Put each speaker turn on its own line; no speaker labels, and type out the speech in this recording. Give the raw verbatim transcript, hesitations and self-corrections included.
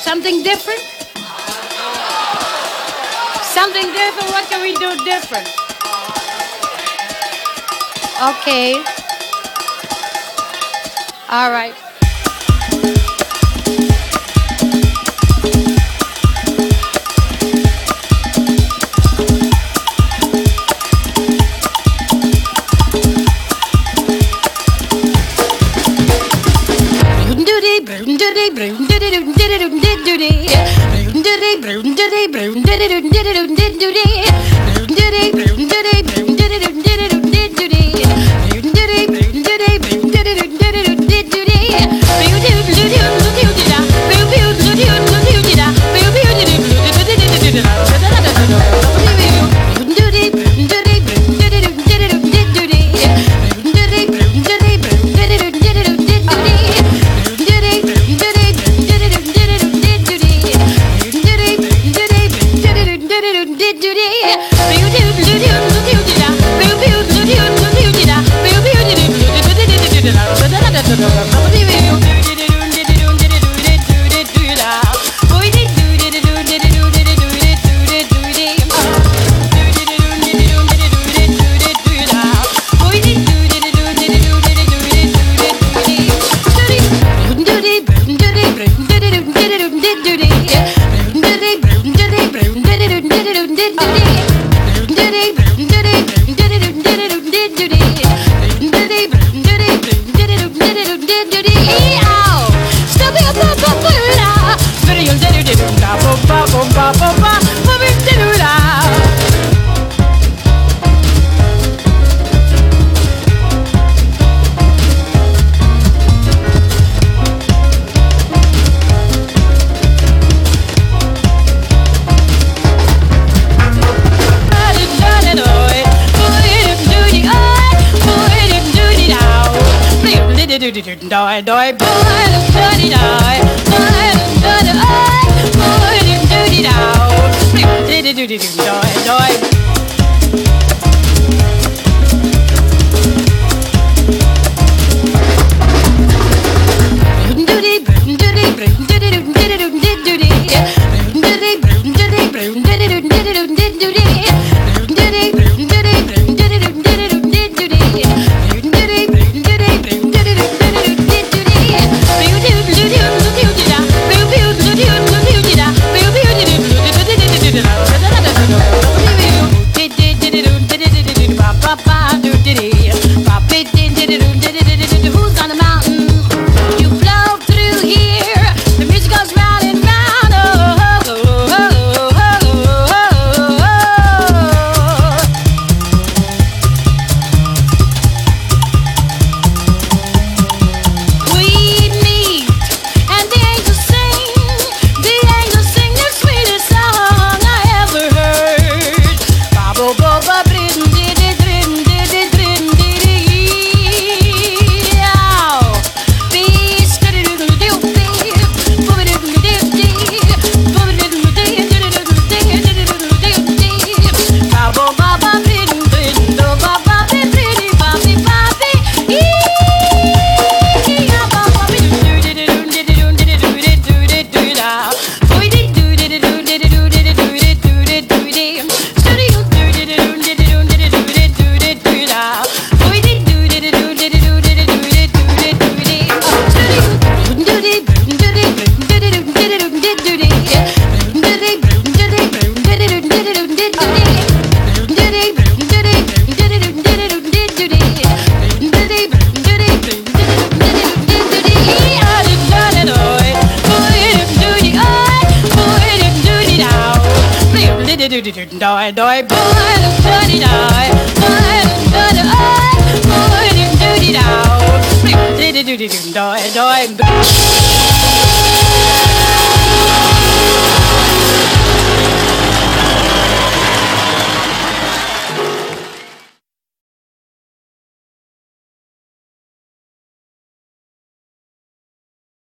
Something different? Something different? What can we do different? Okay. All right.
Doi doi boy, dirty doi, boy, dirty oi, boy, dirty doi, dirty dirty doi doi. Who's on the mountain? You blow through here. The music goes round and round. Oh, oh, oh, oh, oh, oh. We meet and the angels sing. The angels sing the sweetest song I ever heard. Ba bo bo ba brin di di drin di di drin di di. Doi doi boy, dirty doi, boy, dirty oi, boy, dirty doi, dirty dirty doi doi.